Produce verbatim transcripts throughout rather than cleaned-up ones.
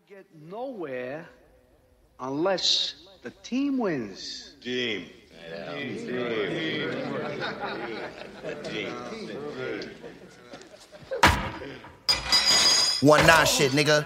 get nowhere unless the team wins. Team. Yeah. Team. Team. Team. Team. One nine shit, nigga.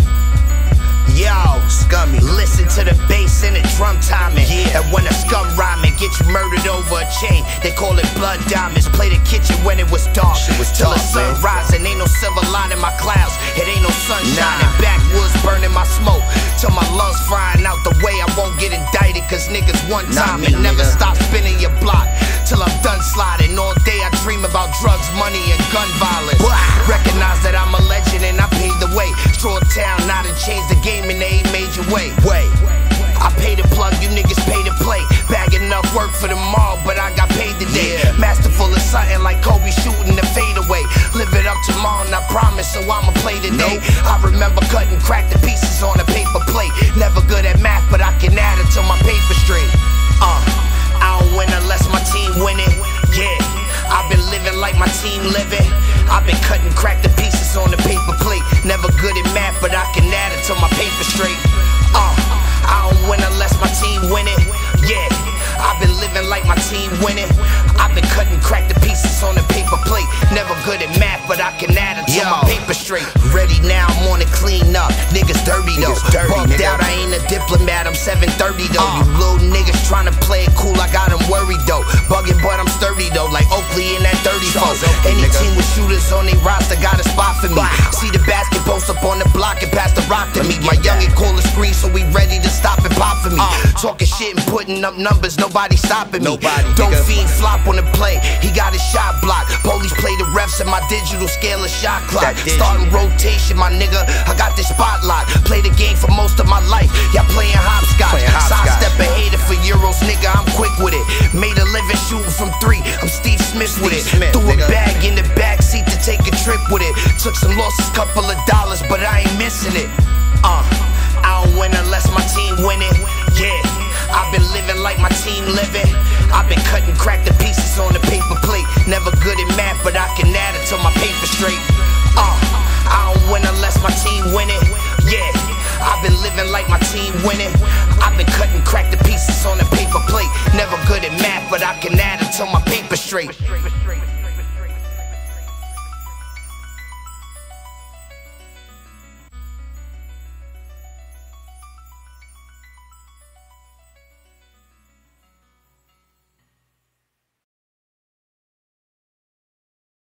Yo, scummy. Listen to the bass and the drum timing. Yeah. And when a scum rhyming, get you murdered over a chain. They call it blood diamonds. Play the kitchen when it was dark. Shit was till dark, the sun man. Rising. Ain't no silver line in my clouds. It ain't no sun shining. Nah. Backwoods burning my smoke till my lungs frying out the way. I won't get indicted cause niggas one time and never stop spinning your block till I'm done sliding. All day I dream about drugs, money, and gun violence. Recognize that I'm a legend and I paved the way. Straw town, now to change the game in a major way. Wait, I pay to plug, you niggas pay to play. Bag enough work for tomorrow, but I got paid today. Yeah. Masterful of something like Kobe shooting the fadeaway. Live it up tomorrow, and I promise, so I'ma play today. Nope. I remember cutting crack the pieces on a paper plate. Never good at math, but I can add it to my paper straight. Uh, I don't win unless my team win it. Yeah, I've been living like my team living. I've been cutting crack the pieces on the paper plate. Never good at math, but I can add it to my paper straight. Uh, I don't win unless my team win it. Yeah, I've been living like my team winning. I've been cutting crack the pieces on the paper plate. Never good at math, but I can add it to Yo. my paper straight. Ready now, I'm on to clean up. Niggas dirty though. Bugged out, I ain't a diplomat. I'm seven thirty though. Uh. You little niggas trying to play it cool, I got them worried though. Bugging, but I'm sturdy though, like Oakley in that dirty foe. Any nigga. Team with shooters on their roster got a spot for me. Wow. See the basket post up on the block and pass the rock to me. My youngin' call the screen, so we ready to stop and pop for me. Uh. Talking shit and putting up numbers, nobody stopping me. Nobody, Don't nigga. Fiend flop on the play, he got his shot blocked. Police play the refs in my digital scale of shot clock. Starting rotation, my nigga, I got this spotlight. Play the game for most of my life, y'all playing hopscotch. Sidestep a hater for euros, nigga, I'm quick with it. Made a living shooting from three, I'm Steve Smith with it. Smith, Threw nigga. a bag in the backseat to take a trip with it. Took some losses, couple of dollars, but I ain't missing it. Uh, I don't win unless my team win it. Yeah, I've been living like my team living. I've been cutting crack the pieces on the paper plate. Never good at math, but I can add it to my paper straight. Uh, I don't win unless my team win it. Yeah, I've been living like my team winning. I've been cutting crack the pieces on the paper plate. Never good at math, but I can add it to my paper straight.